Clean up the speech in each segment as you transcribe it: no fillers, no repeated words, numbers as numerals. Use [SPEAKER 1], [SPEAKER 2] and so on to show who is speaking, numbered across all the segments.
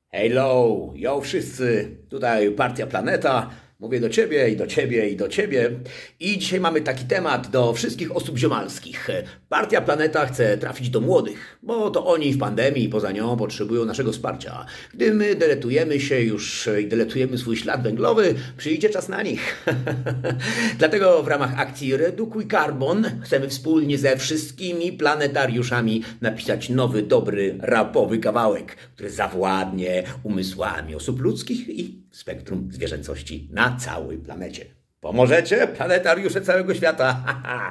[SPEAKER 1] Hello, yo wszyscy, tutaj Partia Planeta, mówię do ciebie i do ciebie i do ciebie. I dzisiaj mamy taki temat do wszystkich osób ziomalskich. Partia Planeta chce trafić do młodych, bo to oni w pandemii i poza nią potrzebują naszego wsparcia. Gdy my deletujemy się już i deletujemy swój ślad węglowy, przyjdzie czas na nich. Dlatego w ramach akcji Redukuj Karbon chcemy wspólnie ze wszystkimi planetariuszami napisać nowy, dobry, rapowy kawałek, który zawładnie umysłami osób ludzkich i spektrum zwierzęcości na całej planecie. Pomożecie? Planetariusze całego świata.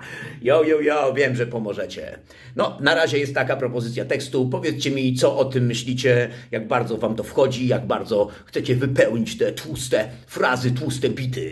[SPEAKER 1] Jo, wiem, że pomożecie. No, na razie jest taka propozycja tekstu. Powiedzcie mi, co o tym myślicie, jak bardzo wam to wchodzi, jak bardzo chcecie wypełnić te tłuste frazy, tłuste bity.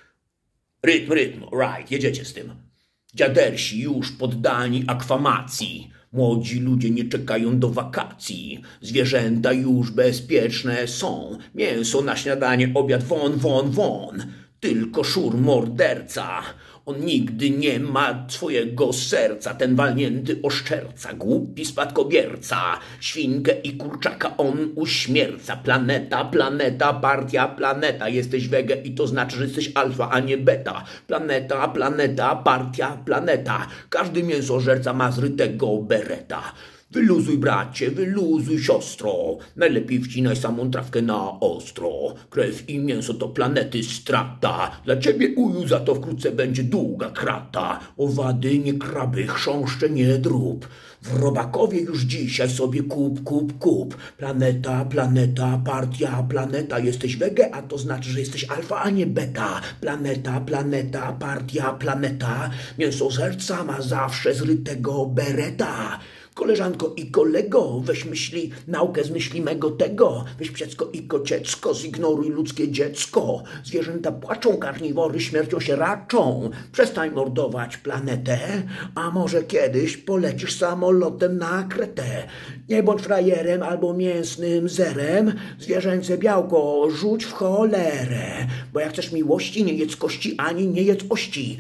[SPEAKER 1] Rytm, right, jedziecie z tym. Dziadersi już poddani akwamacji. Młodzi ludzie nie czekają do wakacji. Zwierzęta już bezpieczne są. Mięso na śniadanie, obiad, won. Tylko szur morderca. On nigdy nie ma swojego serca. Ten walnięty oszczerca, głupi spadkobierca. Świnkę i kurczaka on uśmierca. Planeta, partia, planeta. Jesteś wege i to znaczy, że jesteś alfa, a nie beta. Planeta, partia, planeta. Każdy mięsożerca ma zrytego bereta. Wyluzuj bracie, wyluzuj siostro, najlepiej wcinaj samą trawkę na ostro. Krew i mięso to planety strata, dla ciebie uju za to wkrótce będzie długa krata. Owady nie kraby, chrząszcze nie drób, w robakowie już dzisiaj sobie kup. Planeta, partia, planeta, jesteś wege, a to znaczy, że jesteś alfa, a nie beta. Planeta, partia, planeta, mięsożerca ma zawsze zrytego bereta. Koleżanko i kolego, weź myśli naukę z myśli mego tego. Weź psiecko i kociecko, zignoruj ludzkie dziecko. Zwierzęta płaczą, karniwory śmiercią się raczą. Przestań mordować planetę, a może kiedyś polecisz samolotem na Kretę. Nie bądź frajerem albo mięsnym zerem. Zwierzęce białko rzuć w cholerę. Bo jak chcesz miłości, nie jedz kości ani nie jedz ości.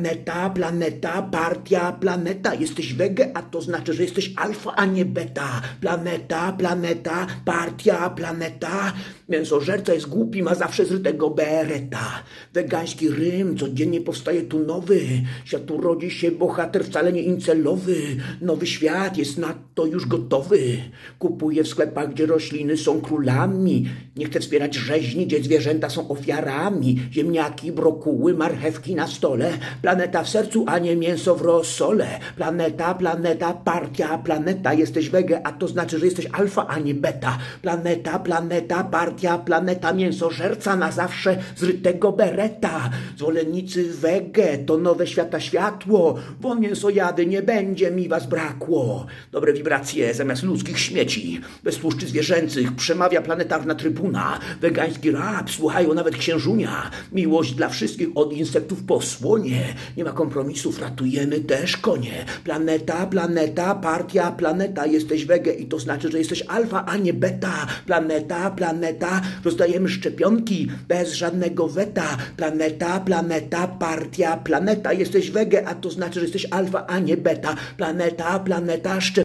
[SPEAKER 1] Planeta, partia, planeta. Jesteś wege, a to znaczy, że jesteś alfa, a nie beta. Planeta, partia, planeta. Mięsożerca jest głupi, ma zawsze zrytego bereta. Wegański rym, codziennie powstaje tu nowy. Światu rodzi się bohater wcale nie incelowy. Nowy świat jest na to już gotowy. Kupuję w sklepach, gdzie rośliny są królami. Nie chcę wspierać rzeźni, gdzie zwierzęta są ofiarami. Ziemniaki, brokuły, marchewki na stole. Planeta w sercu, a nie mięso w rosole. Planeta, partia, planeta. Jesteś wege, a to znaczy, że jesteś alfa, a nie beta. Planeta, partia, planeta. Mięsożerca na zawsze zrytego bereta. Zwolennicy wege to nowe świata światło. Bo mięsojady nie będzie mi was brakło. Dobre wibracje zamiast ludzkich śmieci. Bez tłuszczy zwierzęcych przemawia planetarna trybuna. Wegański rap słuchają nawet księżunia. Miłość dla wszystkich od insektów po słonie. Nie ma kompromisów, ratujemy też konie. Planeta, partia, planeta. Jesteś wege i to znaczy, że jesteś alfa, a nie beta. Planeta, rozdajemy szczepionki bez żadnego weta. Planeta, partia, planeta. Jesteś wege, a to znaczy, że jesteś alfa, a nie beta. Planeta,